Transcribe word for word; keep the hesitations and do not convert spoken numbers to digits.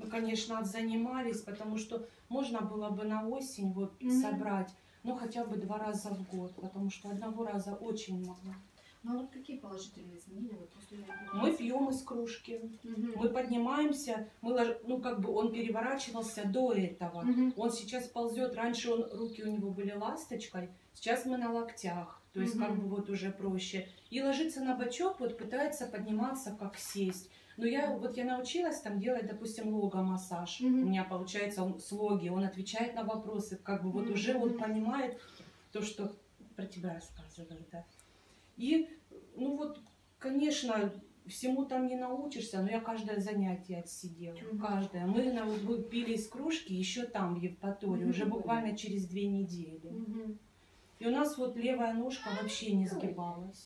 Мы, конечно, отзанимались, потому что можно было бы на осень вот Мгм. собрать, ну хотя бы два раза в год, потому что одного раза очень мало. Ну а вот какие положительные изменения вот после реабилитации? Мы пьем из кружки, Мгм. мы поднимаемся, мы лож... ну как бы он переворачивался до этого, Мгм. он сейчас ползет, раньше он, руки у него были ласточкой, сейчас мы на локтях, то есть как Мгм. бы вот уже проще. И ложится на бочок, вот пытается подниматься, как сесть. Но я вот я научилась там делать, допустим, лого-массаж. Мгм. У меня получается он с логи, он отвечает на вопросы, как бы вот Мгм. уже он понимает то, что про тебя рассказывают, да. И, ну вот, конечно, всему там не научишься, но я каждое занятие отсидела, Мгм. каждое. Мы, на- мы пили из кружки еще там, в Евпатории, уже Мгм. буквально через две недели. Мгм. И у нас вот левая ножка вообще не сгибалась.